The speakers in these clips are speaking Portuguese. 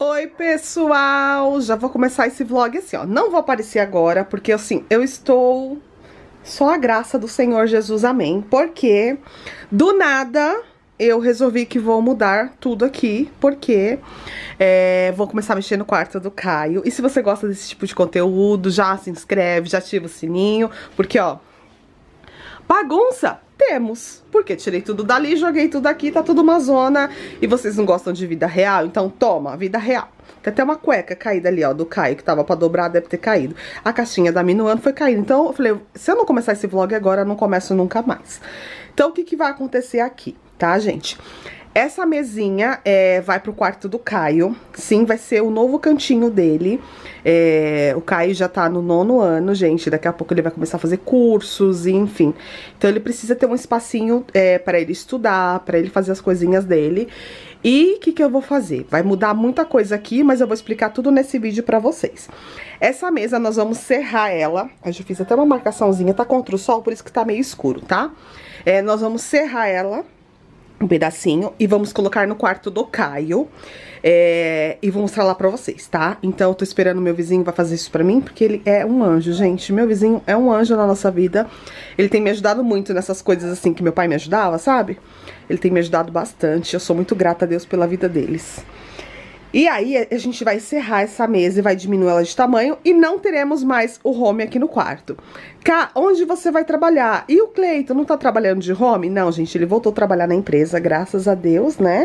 Oi, pessoal! Já vou começar esse vlog assim, ó. Não vou aparecer agora, porque assim, eu estou só a graça do Senhor Jesus, amém. Porque do nada eu resolvi que vou mudar tudo aqui, porque vou começar a mexer no quarto do Caio. E se você gosta desse tipo de conteúdo, já se inscreve, já ativa o sininho, porque ó, bagunça temos, porque tirei tudo dali, joguei tudo aqui, tá tudo uma zona. E vocês não gostam de vida real? Então toma, vida real. Tem até uma cueca caída ali, ó, do Caio, que tava pra dobrar, deve ter caído. A caixinha da Minuano foi caindo. Então eu falei, se eu não começar esse vlog agora, eu não começo nunca mais. Então o que que vai acontecer aqui, tá, gente? Essa mesinha vai pro quarto do Caio. Sim, vai ser o novo cantinho dele. O Caio já tá no 9º ano, gente. Daqui a pouco ele vai começar a fazer cursos, enfim. Então ele precisa ter um espacinho pra ele estudar, pra ele fazer as coisinhas dele. E o que que eu vou fazer? Vai mudar muita coisa aqui, mas eu vou explicar tudo nesse vídeo pra vocês. Essa mesa nós vamos serrar ela. Eu já fiz até uma marcaçãozinha, tá contra o sol, por isso que tá meio escuro, tá? Nós vamos serrar ela um pedacinho e vamos colocar no quarto do Caio e vou mostrar lá pra vocês, tá? Então eu tô esperando o meu vizinho vai fazer isso pra mim, porque ele é um anjo, gente. Meu vizinho é um anjo na nossa vida. Ele tem me ajudado muito nessas coisas assim que meu pai me ajudava, sabe? Ele tem me ajudado bastante. Eu sou muito grata a Deus pela vida deles. E aí a gente vai encerrar essa mesa e vai diminuir ela de tamanho e não teremos mais o home aqui no quarto. Cá, onde você vai trabalhar? E o Cleiton não tá trabalhando de home? Não, gente, ele voltou a trabalhar na empresa, graças a Deus, né?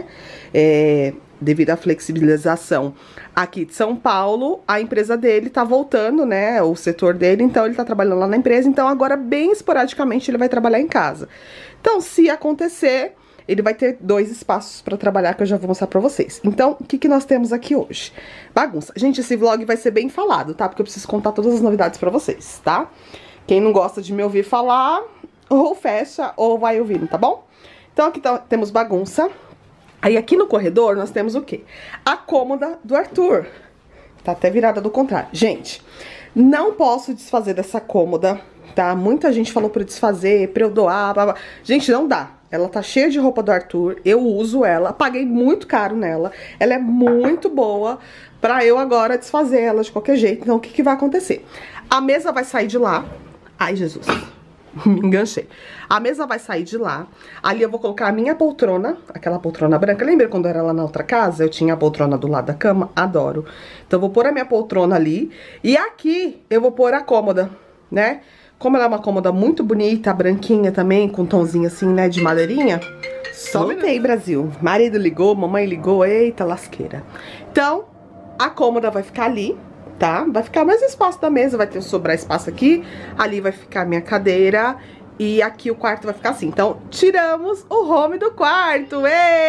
Devido à flexibilização aqui de São Paulo, a empresa dele tá voltando, né? O setor dele, então ele tá trabalhando lá na empresa, então agora bem esporadicamente ele vai trabalhar em casa. Então, se acontecer, ele vai ter 2 espaços pra trabalhar que eu já vou mostrar pra vocês. Então, o que que nós temos aqui hoje? Bagunça. Gente, esse vlog vai ser bem falado, tá? Porque eu preciso contar todas as novidades pra vocês, tá? Quem não gosta de me ouvir falar, ou fecha ou vai ouvindo, tá bom? Então, aqui temos bagunça. Aí, aqui no corredor, nós temos o quê? A cômoda do Arthur. Tá até virada do contrário. Gente, não posso desfazer dessa cômoda, tá? Muita gente falou pra eu desfazer, pra eu doar, blá, blá. Gente, não dá. Ela tá cheia de roupa do Arthur, eu uso ela, paguei muito caro nela, ela é muito boa pra eu agora desfazer ela de qualquer jeito. Então o que que vai acontecer? A mesa vai sair de lá, ai Jesus, me enganchei. A mesa vai sair de lá, ali eu vou colocar a minha poltrona, aquela poltrona branca. Lembra quando eu era lá na outra casa, eu tinha a poltrona do lado da cama? Adoro. Então eu vou pôr a minha poltrona ali e aqui eu vou pôr a cômoda, né? Como ela é uma cômoda muito bonita, branquinha também, com um tomzinho assim, né, de madeirinha. Soltei, Brasil. Marido ligou, mamãe ligou, eita lasqueira. Então, a cômoda vai ficar ali, tá? Vai ficar mais espaço da mesa, vai ter sobrar espaço aqui. Ali vai ficar a minha cadeira e aqui o quarto vai ficar assim. Então, tiramos o home do quarto.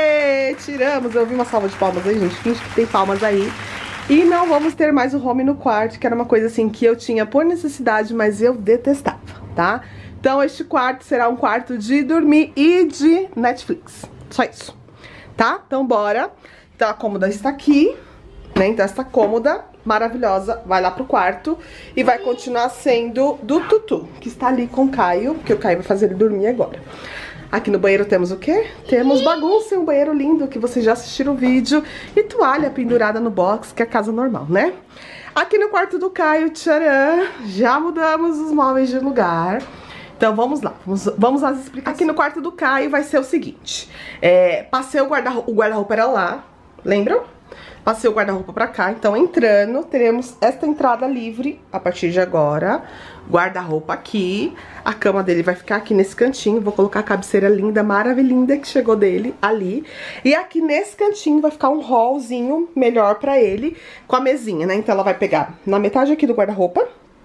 Ê, tiramos. Eu ouvi uma salva de palmas aí, gente. Finge que tem palmas aí. E não vamos ter mais o home no quarto, que era uma coisa assim que eu tinha por necessidade, mas eu detestava, tá? Então este quarto será um quarto de dormir e de Netflix. Só isso, tá? Então bora. Então a cômoda está aqui, né? Então essa cômoda maravilhosa vai lá pro quarto e vai continuar sendo do Tutu, que está ali com o Caio, porque o Caio vai fazer ele dormir agora. Aqui no banheiro temos o quê? Temos bagunça, um banheiro lindo que vocês já assistiram o vídeo. E toalha pendurada no box, que é a casa normal, né? Aqui no quarto do Caio, tcharam, já mudamos os móveis de lugar. Então vamos lá, vamos às explicações. Aqui no quarto do Caio vai ser o seguinte. Passei o guarda-roupa era lá, lembram? Passei o guarda-roupa pra cá, então entrando, teremos esta entrada livre a partir de agora. Guarda-roupa aqui, a cama dele vai ficar aqui nesse cantinho. Vou colocar a cabeceira linda, maravilhosa que chegou dele ali. E aqui nesse cantinho vai ficar um hallzinho melhor pra ele, com a mesinha, né? Então ela vai pegar na metade aqui do guarda-roupa,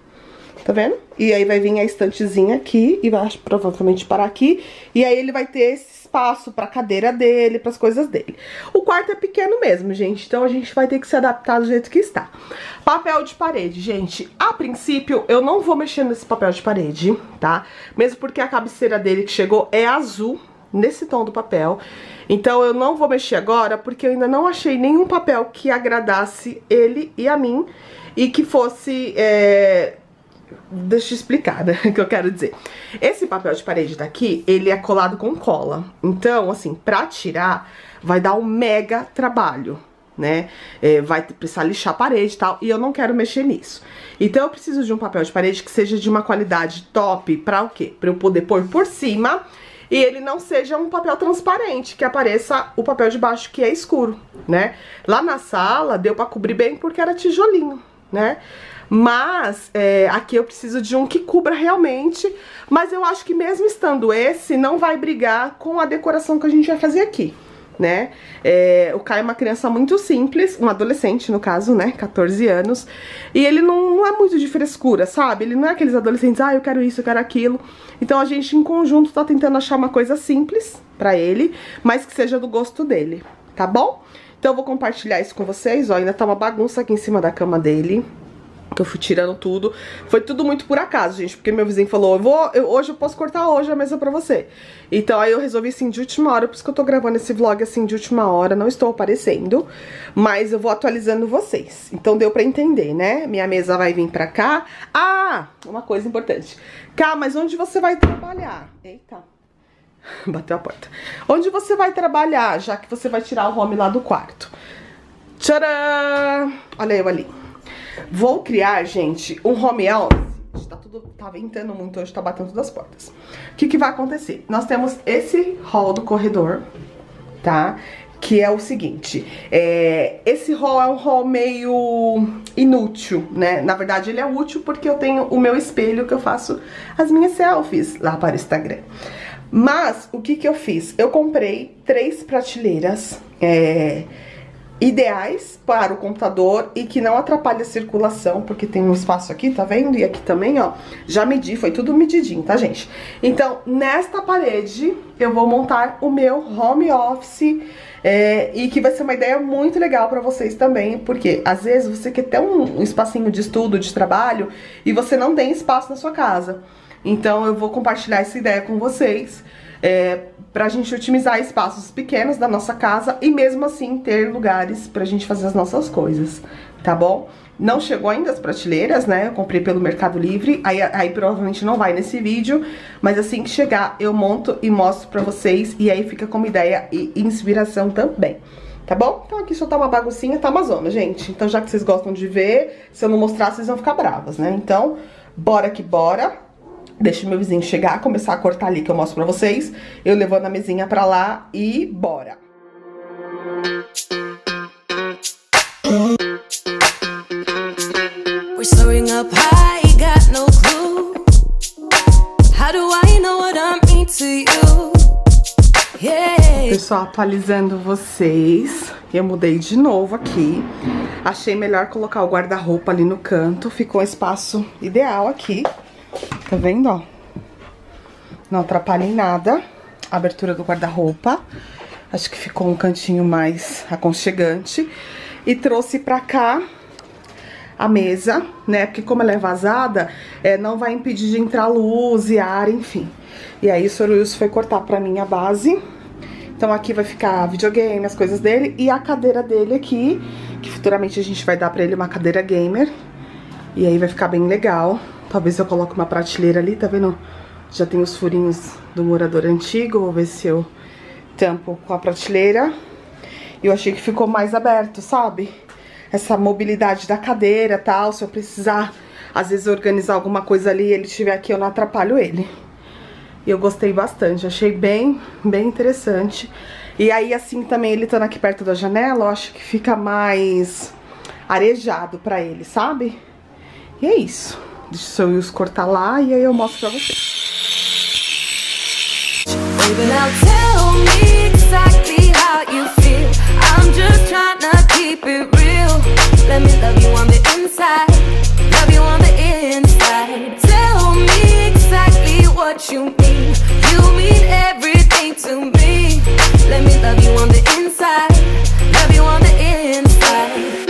tá vendo? E aí vai vir a estantezinha aqui e vai provavelmente parar aqui. E aí ele vai ter esse espaço pra cadeira dele, pras coisas dele. O quarto é pequeno mesmo, gente, então a gente vai ter que se adaptar do jeito que está. Papel de parede, gente. A princípio, eu não vou mexer nesse papel de parede, tá? Mesmo porque a cabeceira dele que chegou é azul, nesse tom do papel. Então eu não vou mexer agora, porque eu ainda não achei nenhum papel que agradasse ele e a mim. E que fosse... Deixa eu explicar, né, o que eu quero dizer. Esse papel de parede daqui, ele é colado com cola. Então, assim, pra tirar, vai dar um mega trabalho, né? Vai precisar lixar a parede e tal, e eu não quero mexer nisso. Então eu preciso de um papel de parede que seja de uma qualidade top, pra o quê? Pra eu poder pôr por cima e ele não seja um papel transparente, que apareça o papel de baixo que é escuro, né? Lá na sala deu pra cobrir bem porque era tijolinho, né? Mas aqui eu preciso de um que cubra realmente, mas eu acho que mesmo estando esse, não vai brigar com a decoração que a gente vai fazer aqui, né? O Caio é uma criança muito simples, um adolescente no caso, né, 14 anos, e ele não é muito de frescura, sabe? Ele não é aqueles adolescentes, eu quero isso, eu quero aquilo. Então a gente em conjunto tá tentando achar uma coisa simples pra ele, mas que seja do gosto dele, tá bom? Então eu vou compartilhar isso com vocês, ó, ainda tá uma bagunça aqui em cima da cama dele, que eu fui tirando tudo. Foi tudo muito por acaso, gente, porque meu vizinho falou, hoje eu posso cortar hoje a mesa pra você. Então aí eu resolvi assim de última hora, por isso que eu tô gravando esse vlog assim de última hora, não estou aparecendo, mas eu vou atualizando vocês. Então deu pra entender, né? Minha mesa vai vir pra cá. Ah, uma coisa importante. Cá, mas onde você vai trabalhar? Eita, bateu a porta. Onde você vai trabalhar, já que você vai tirar o home lá do quarto? Tcharam! Olha eu ali. Vou criar, gente, um home office. Tá ventando muito hoje, tá batendo todas as portas. O que vai acontecer? Nós temos esse hall do corredor, tá? Que é o seguinte, esse hall é um hall meio inútil, né? Na verdade, ele é útil porque eu tenho o meu espelho que eu faço as minhas selfies lá para o Instagram. Mas, o que eu fiz? Eu comprei 3 prateleiras, ideais para o computador e que não atrapalha a circulação, porque tem um espaço aqui, tá vendo? E aqui também, ó, já medi, foi tudo medidinho, tá, gente? Então, nesta parede, eu vou montar o meu home office, e que vai ser uma ideia muito legal pra vocês também, porque às vezes você quer ter um espacinho de estudo, de trabalho, e você não tem espaço na sua casa. Então, eu vou compartilhar essa ideia com vocês, pra gente otimizar espaços pequenos da nossa casa e mesmo assim ter lugares pra gente fazer as nossas coisas, tá bom? Não chegou ainda as prateleiras, né? Eu comprei pelo Mercado Livre, aí provavelmente não vai nesse vídeo, mas assim que chegar eu monto e mostro pra vocês e aí fica como ideia e inspiração também, tá bom? Então aqui só tá uma baguncinha, tá uma zona, gente. Então já que vocês gostam de ver, se eu não mostrar vocês vão ficar bravas, né? Então, bora que bora. Deixa o meu vizinho chegar, começar a cortar ali que eu mostro pra vocês. Eu levando a mesinha pra lá e bora! We're soaring up high, got no clue. How do I know what I mean to you? Yeah. Pessoal, atualizando vocês. Eu mudei de novo aqui. Achei melhor colocar o guarda-roupa ali no canto. Ficou um espaço ideal aqui. Tá vendo, ó? Não atrapalha em nada a abertura do guarda-roupa. Acho que ficou um cantinho mais aconchegante. E trouxe pra cá a mesa, né? Porque como ela é vazada, não vai impedir de entrar luz e ar, enfim. E aí o Sr. Wilson foi cortar pra mim a base. Então aqui vai ficar videogame, as coisas dele. E a cadeira dele aqui, que futuramente a gente vai dar pra ele uma cadeira gamer. E aí vai ficar bem legal. Talvez eu coloque uma prateleira ali, tá vendo? Já tem os furinhos do morador antigo. Vou ver se eu tampo com a prateleira. Eu achei que ficou mais aberto, sabe? Essa mobilidade da cadeira e tal. Se eu precisar, às vezes, organizar alguma coisa ali e ele estiver aqui, eu não atrapalho ele. E eu gostei bastante. Achei bem interessante. E aí, assim, também ele estando aqui perto da janela, eu acho que fica mais arejado pra ele, sabe? E é isso. Deixa o Sr. Wilson cortar lá e aí eu mostro pra vocês. Baby, now tell me exactly how you feel. I'm just trying to keep it real. Let me love you on the inside. Love you on the inside. Tell me exactly what you mean. You mean everything to me. Let me love you on the inside. Love you on the inside.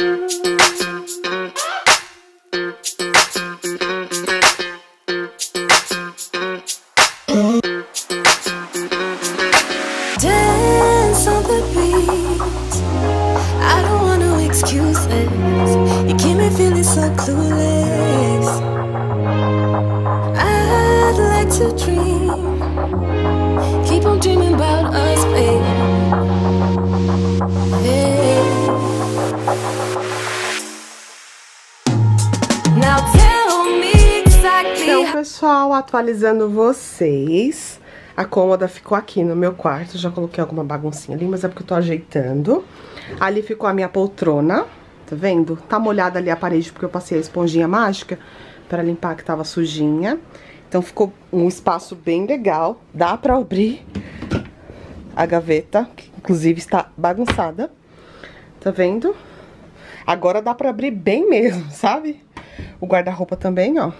Dance on the beat. I don't want no excuses. You keep me feeling so clueless. I'd like to dream. Keep on dreaming about us, babe. Yeah. Pessoal, atualizando vocês. A cômoda ficou aqui no meu quarto. Já coloquei alguma baguncinha ali, mas é porque eu tô ajeitando. Ali ficou a minha poltrona, tá vendo? Tá molhada ali a parede porque eu passei a esponjinha mágica pra limpar que tava sujinha. Então ficou um espaço bem legal. Dá pra abrir a gaveta, que inclusive está bagunçada. Tá vendo? Agora dá pra abrir bem mesmo, sabe? O guarda-roupa também, ó.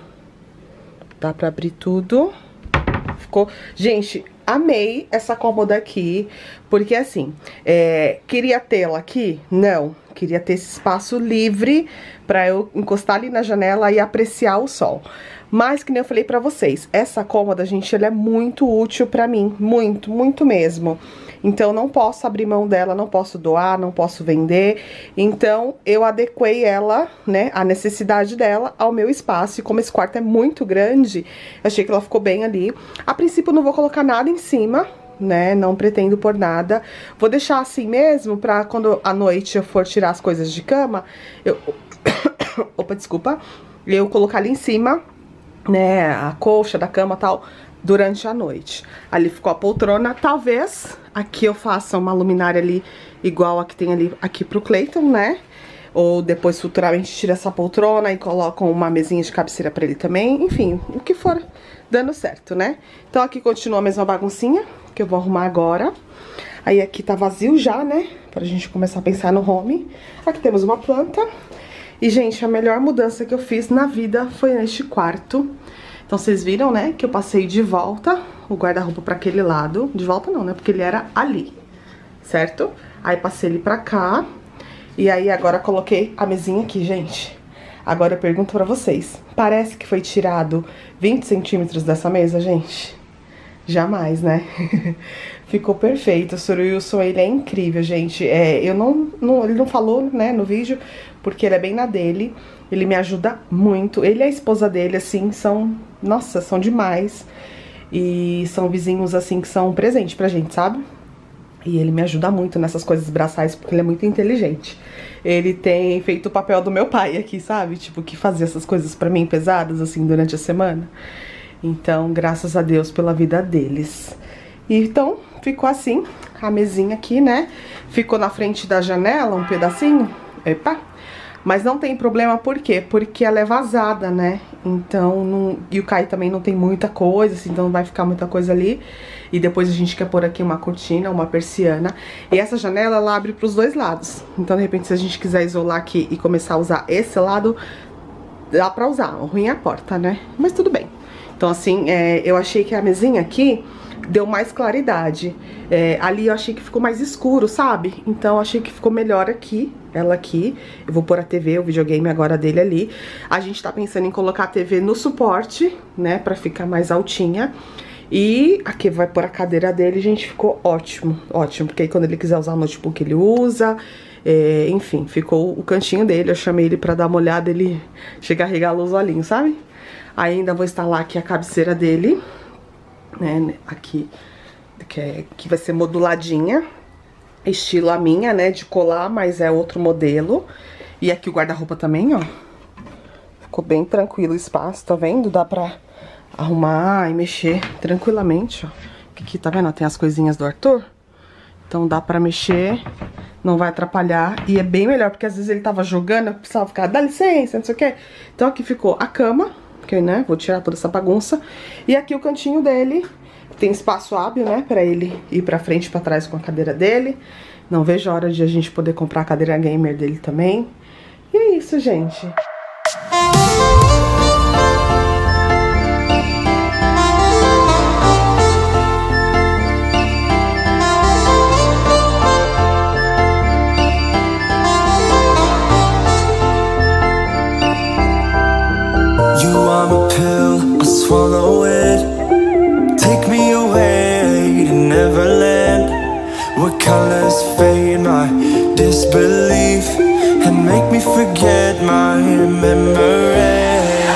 Dá pra abrir tudo. Ficou... Gente, amei essa cômoda aqui. Porque assim, queria tê-la aqui? Não. Queria ter esse espaço livre pra eu encostar ali na janela e apreciar o sol. Mas, que nem eu falei pra vocês, essa cômoda, gente, ela é muito útil pra mim. Muito, muito mesmo. Então, não posso abrir mão dela, não posso doar, não posso vender. Então, eu adequei ela, né, a necessidade dela ao meu espaço. E como esse quarto é muito grande, achei que ela ficou bem ali. A princípio, não vou colocar nada em cima, né, não pretendo pôr nada. Vou deixar assim mesmo, pra quando à noite eu for tirar as coisas de cama, eu... Opa, desculpa. Eu colocar ali em cima, né, a colcha da cama e tal, durante a noite. Ali ficou a poltrona. Talvez aqui eu faça uma luminária ali igual a que tem ali aqui pro Cleiton, né? Ou depois futuramente tira essa poltrona e coloco uma mesinha de cabeceira pra ele também. Enfim, o que for dando certo, né? Então aqui continua a mesma baguncinha que eu vou arrumar agora. Aí aqui tá vazio já, né? Pra gente começar a pensar no home. Aqui temos uma planta. E, gente, a melhor mudança que eu fiz na vida foi neste quarto. Então, vocês viram, né, que eu passei de volta o guarda-roupa pra aquele lado. De volta não, né, porque ele era ali, certo? Aí, passei ele pra cá. E aí, agora coloquei a mesinha aqui, gente. Agora eu pergunto pra vocês. Parece que foi tirado 20 centímetros dessa mesa, gente? Jamais, né? Ficou perfeito. O Sr. Wilson, ele é incrível, gente. Ele não falou, né, no vídeo, porque ele é bem na dele. Ele me ajuda muito. Ele e a esposa dele, assim, são... Nossa, são demais. E são vizinhos, assim, que são um presente pra gente, sabe? E ele me ajuda muito nessas coisas braçais, porque ele é muito inteligente. Ele tem feito o papel do meu pai aqui, sabe? Tipo, que fazia essas coisas pra mim pesadas, assim, durante a semana. Então, graças a Deus pela vida deles. E, então, ficou assim, a mesinha aqui, né? Ficou na frente da janela, um pedacinho. Epa! Mas não tem problema, por quê? Porque ela é vazada, né? Então, e o Caio também não tem muita coisa, assim, então não vai ficar muita coisa ali. E depois a gente quer pôr aqui uma cortina, uma persiana. E essa janela, ela abre pros dois lados. Então, de repente, se a gente quiser isolar aqui e começar a usar esse lado, dá pra usar. O ruim é a porta, né? Mas tudo bem. Então, assim, eu achei que a mesinha aqui deu mais claridade. Ali eu achei que ficou mais escuro, sabe? Então, eu achei que ficou melhor aqui, ela aqui. Eu vou pôr a TV, o videogame agora dele ali. A gente tá pensando em colocar a TV no suporte, né? Pra ficar mais altinha. E aqui vai pôr a cadeira dele, gente, ficou ótimo, ótimo. Porque aí quando ele quiser usar o notebook, ele usa. Enfim, ficou o cantinho dele. Eu chamei ele pra dar uma olhada, ele chega a regalar os olhinhos, sabe? Aí ainda vou instalar aqui a cabeceira dele, né, aqui, que vai ser moduladinha, estilo a minha, né, de colar, mas é outro modelo. E aqui o guarda-roupa também, ó, ficou bem tranquilo o espaço, tá vendo? Dá pra arrumar e mexer tranquilamente, ó. Aqui, tá vendo? Tem as coisinhas do Arthur, então dá pra mexer, não vai atrapalhar. E é bem melhor, porque às vezes ele tava jogando, eu precisava ficar, dá licença, não sei o que. Então aqui ficou a cama, porque, né, vou tirar toda essa bagunça. E aqui o cantinho dele, tem espaço hábil, né, pra ele ir pra frente e pra trás com a cadeira dele. Não vejo a hora de a gente poder comprar a cadeira gamer dele também. E é isso, gente. Swallow it, take me away to Neverland, where colors fade my disbelief and make me forget my memories.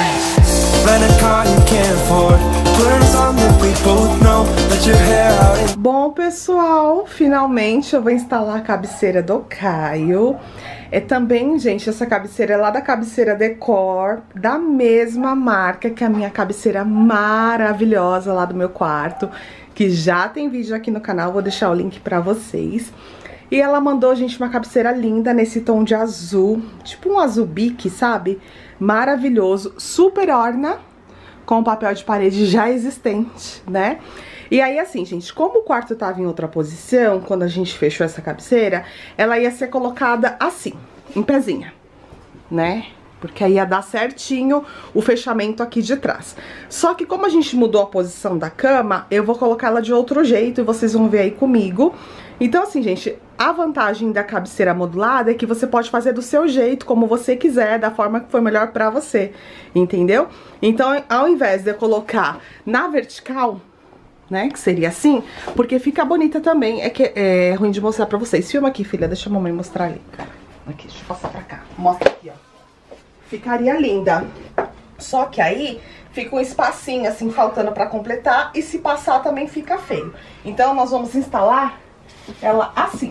Rent a car you can't afford, put on a song that we both know, let your hair out in Bom, pessoal, finalmente eu vou instalar a cabeceira do Caio. É também, gente, essa cabeceira é lá da Cabeceira Decor, da mesma marca que a minha cabeceira maravilhosa lá do meu quarto, que já tem vídeo aqui no canal, vou deixar o link pra vocês. E ela mandou, gente, uma cabeceira linda nesse tom de azul, tipo um azul bique, sabe? Maravilhoso, super orna, com papel de parede já existente, né? E aí, assim, gente, como o quarto tava em outra posição, quando a gente fechou essa cabeceira, ela ia ser colocada assim, em pezinha, né? Porque aí ia dar certinho o fechamento aqui de trás. Só que como a gente mudou a posição da cama, eu vou colocar ela de outro jeito e vocês vão ver aí comigo. Então, assim, gente, a vantagem da cabeceira modulada é que você pode fazer do seu jeito, como você quiser, da forma que for melhor pra você, entendeu? Então, ao invés de eu colocar na vertical, né, que seria assim, porque fica bonita também, é que é ruim de mostrar pra vocês. Filma aqui, filha, deixa a mamãe mostrar ali. Aqui, deixa eu passar pra cá. Mostra aqui, ó. Ficaria linda. Só que aí fica um espacinho assim faltando pra completar, e se passar também fica feio. Então nós vamos instalar ela assim,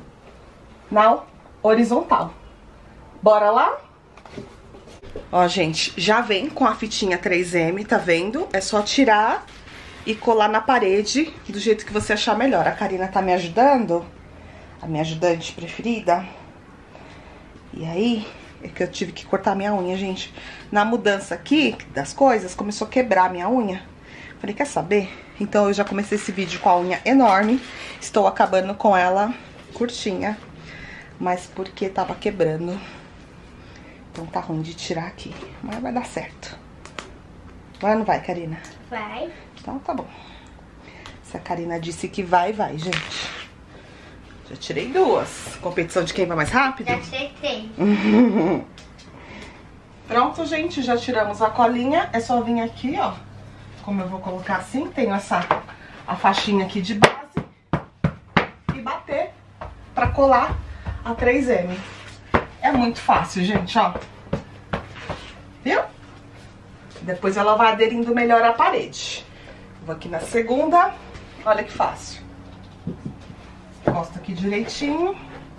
na horizontal. Bora lá? Ó, gente, já vem com a fitinha 3M, tá vendo? É só tirar e colar na parede do jeito que você achar melhor. A Karina tá me ajudando, a minha ajudante preferida. E aí, é que eu tive que cortar minha unha, gente. Na mudança aqui das coisas, começou a quebrar a minha unha. Falei, quer saber? Então eu já comecei esse vídeo com a unha enorme. Estou acabando com ela curtinha, mas porque tava quebrando. Então tá ruim de tirar aqui, mas vai dar certo. Vai ou não vai, Karina? Vai. Então tá bom. Se a Karina disse que vai, vai, gente. Já tirei duas. Competição de quem vai mais rápido? Já tirei 3. Pronto, gente, já tiramos a colinha. É só vir aqui, ó. Como eu vou colocar assim, tenho a faixinha aqui de base. E bater pra colar a 3M. É muito fácil, gente, ó. Viu? Depois ela vai aderindo melhor à parede. Vou aqui na segunda. Olha que fácil. Encosta aqui direitinho.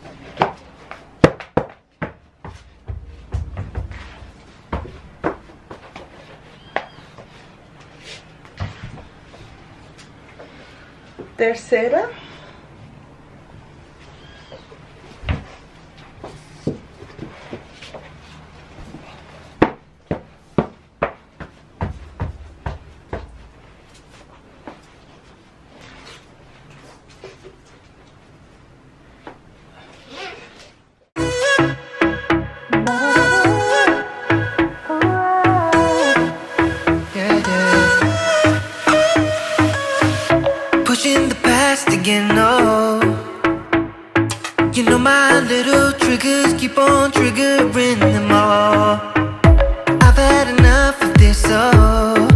Terceira. Pushing the past again, no. You know my little triggers keep on triggering them all. I've had enough of this, oh.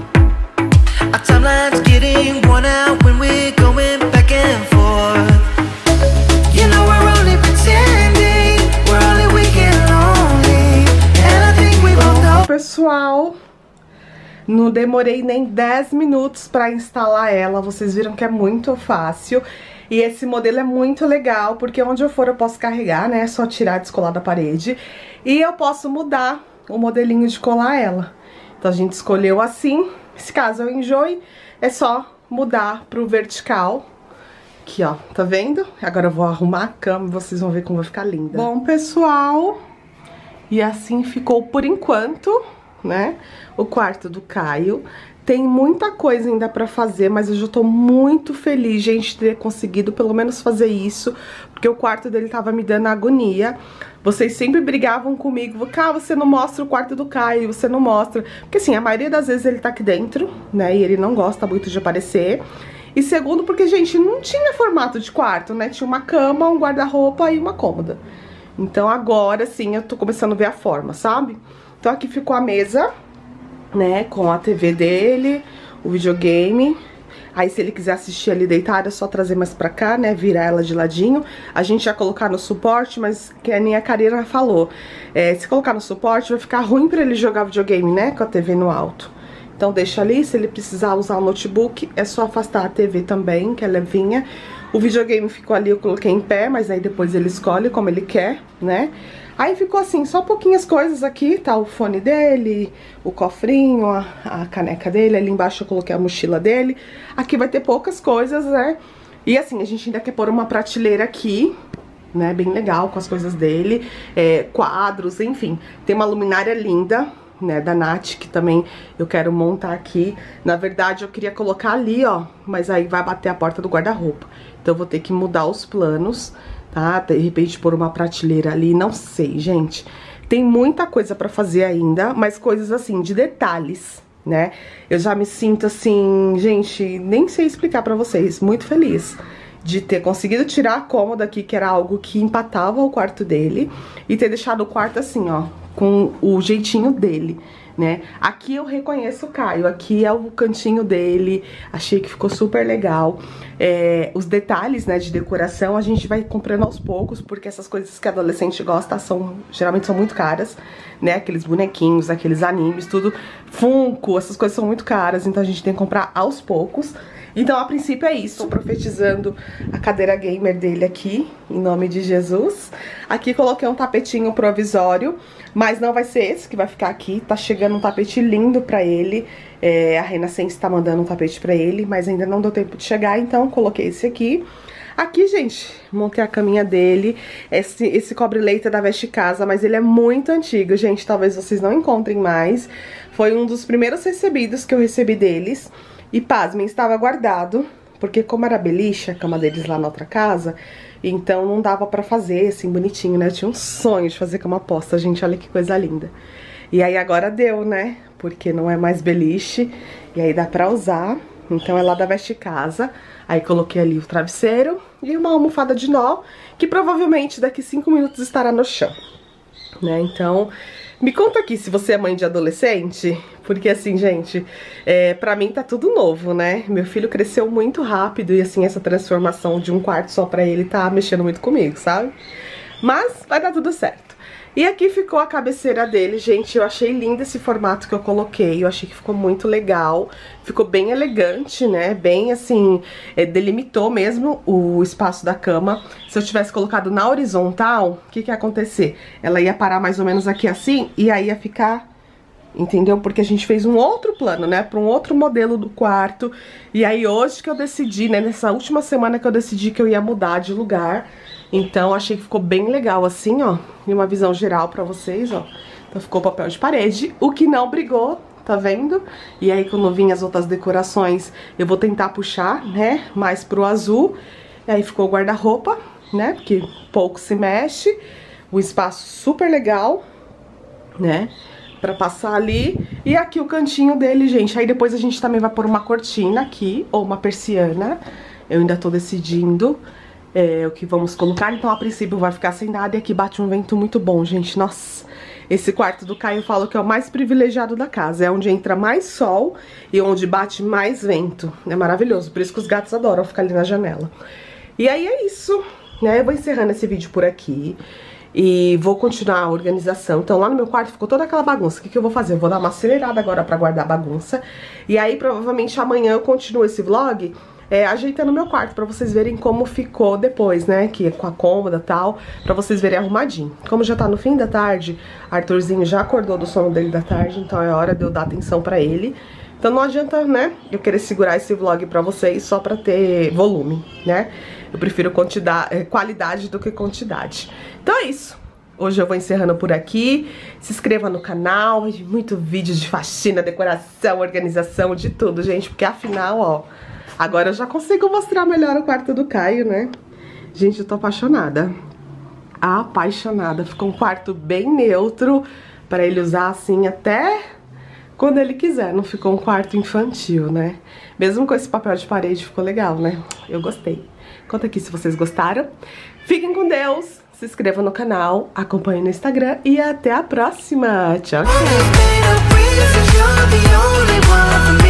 Our timeline's getting worn out when we're going back and forth. You know we're only pretending, we're only weak and lonely, and I think we both know. Pessoal, não demorei nem 10 minutos pra instalar ela. Vocês viram que é muito fácil. E esse modelo é muito legal, porque onde eu for eu posso carregar, né? É só tirar, descolar da parede. E eu posso mudar o modelinho de colar ela. Então a gente escolheu assim. Se caso eu enjoe, é só mudar pro vertical. Aqui, ó, tá vendo? Agora eu vou arrumar a cama e vocês vão ver como vai ficar linda. Bom, pessoal, e assim ficou por enquanto, né? O quarto do Caio. Tem muita coisa ainda pra fazer, mas eu já tô muito feliz, gente, de ter conseguido pelo menos fazer isso, porque o quarto dele tava me dando agonia. Vocês sempre brigavam comigo, ah, você não mostra o quarto do Caio, você não mostra. Porque assim, a maioria das vezes ele tá aqui dentro, né, e ele não gosta muito de aparecer. E segundo, porque, gente, não tinha formato de quarto, né, tinha uma cama, um guarda-roupa e uma cômoda. Então agora sim eu tô começando a ver a forma, sabe? Então aqui ficou a mesa, né, com a TV dele, o videogame. Aí se ele quiser assistir ali deitado, é só trazer mais pra cá, né, virar ela de ladinho. A gente ia colocar no suporte, mas que a minha Karina falou, se colocar no suporte vai ficar ruim pra ele jogar videogame, né, com a TV no alto. Então deixa ali, se ele precisar usar o notebook, é só afastar a TV também, que é levinha. O videogame ficou ali, eu coloquei em pé, mas aí depois ele escolhe como ele quer, né? Aí ficou assim, só pouquinhas coisas aqui, tá? O fone dele, o cofrinho, a caneca dele, ali embaixo eu coloquei a mochila dele. Aqui vai ter poucas coisas, né? E assim, a gente ainda quer pôr uma prateleira aqui, né? Bem legal, com as coisas dele, quadros, enfim. Tem uma luminária linda, né, da Nath, que também eu quero montar aqui. Na verdade, eu queria colocar ali, ó, mas aí vai bater a porta do guarda-roupa. Então eu vou ter que mudar os planos, tá? De repente pôr uma prateleira ali, não sei, gente. Tem muita coisa pra fazer ainda, mas coisas assim, de detalhes, né? Eu já me sinto assim, gente, nem sei explicar pra vocês, muito feliz de ter conseguido tirar a cômoda aqui, que era algo que empatava o quarto dele, e ter deixado o quarto assim, ó, com o jeitinho dele, né? Aqui eu reconheço o Caio, aqui é o cantinho dele, achei que ficou super legal. Os detalhes, né, de decoração a gente vai comprando aos poucos, porque essas coisas que adolescente gosta geralmente são muito caras, né? Aqueles bonequinhos, aqueles animes, tudo, Funko, essas coisas são muito caras, então a gente tem que comprar aos poucos. Então, a princípio é isso. Tô profetizando a cadeira gamer dele aqui, em nome de Jesus. Aqui coloquei um tapetinho provisório, mas não vai ser esse que vai ficar aqui. Tá chegando um tapete lindo pra ele. A Renascença tá mandando um tapete pra ele, mas ainda não deu tempo de chegar, então coloquei esse aqui. Aqui, gente, montei a caminha dele. Esse cobre-leito é da Veste Casa, mas ele é muito antigo, gente. Talvez vocês não encontrem mais. Foi um dos primeiros recebidos que eu recebi deles. E pasmem, estava guardado, porque como era beliche, a cama deles lá na outra casa, então não dava pra fazer assim, bonitinho, né? Eu tinha um sonho de fazer cama posta, gente, olha que coisa linda. E aí agora deu, né? Porque não é mais beliche, e aí dá pra usar. Então é lá da Veste Casa. Aí coloquei ali o travesseiro e uma almofada de nó, que provavelmente daqui 5 minutos estará no chão, né? Então, me conta aqui se você é mãe de adolescente, porque assim, gente, pra mim tá tudo novo, né? Meu filho cresceu muito rápido e assim, essa transformação de um quarto só pra ele tá mexendo muito comigo, sabe? Mas vai dar tudo certo. E aqui ficou a cabeceira dele, gente, eu achei lindo esse formato que eu coloquei, eu achei que ficou muito legal, ficou bem elegante, né, bem assim, delimitou mesmo o espaço da cama. Se eu tivesse colocado na horizontal, o que ia acontecer? Ela ia parar mais ou menos aqui assim, e aí ia ficar, entendeu? Porque a gente fez um outro plano, né, para um outro modelo do quarto, e aí hoje que eu decidi, né, nessa última semana que eu decidi que eu ia mudar de lugar. Então, achei que ficou bem legal assim, ó, e uma visão geral pra vocês, ó. Então, ficou papel de parede, o que não brigou, tá vendo? E aí, quando vir as outras decorações, eu vou tentar puxar, né, mais pro azul. E aí, ficou o guarda-roupa, né, porque pouco se mexe. O espaço super legal, né, pra passar ali. E aqui o cantinho dele, gente. Aí, depois a gente também vai pôr uma cortina aqui, ou uma persiana. Eu ainda tô decidindo o que vamos colocar, então a princípio vai ficar sem nada. E aqui bate um vento muito bom, gente, nossa. Esse quarto do Caio eu falo que é o mais privilegiado da casa, é onde entra mais sol e onde bate mais vento. É maravilhoso, por isso que os gatos adoram ficar ali na janela. E aí é isso, né, eu vou encerrando esse vídeo por aqui. E vou continuar a organização. Então lá no meu quarto ficou toda aquela bagunça. O que eu vou fazer? Eu vou dar uma acelerada agora pra guardar a bagunça. E aí provavelmente amanhã eu continuo esse vlog ajeitando meu quarto, pra vocês verem como ficou depois, né, que com a cômoda e tal, pra vocês verem arrumadinho. Como já tá no fim da tarde, Arthurzinho já acordou do sono dele da tarde, então é hora de eu dar atenção pra ele. Então não adianta, né, eu querer segurar esse vlog pra vocês só pra ter volume, né. Eu prefiro qualidade do que quantidade. Então é isso. Hoje eu vou encerrando por aqui. Se inscreva no canal, muito vídeo de faxina, decoração, organização, de tudo, gente, porque afinal, ó, agora eu já consigo mostrar melhor o quarto do Caio, né? Gente, eu tô apaixonada. Apaixonada. Ficou um quarto bem neutro pra ele usar assim até quando ele quiser. Não ficou um quarto infantil, né? Mesmo com esse papel de parede ficou legal, né? Eu gostei. Conta aqui se vocês gostaram. Fiquem com Deus. Se inscrevam no canal, acompanhem no Instagram e até a próxima. Tchau, tchau.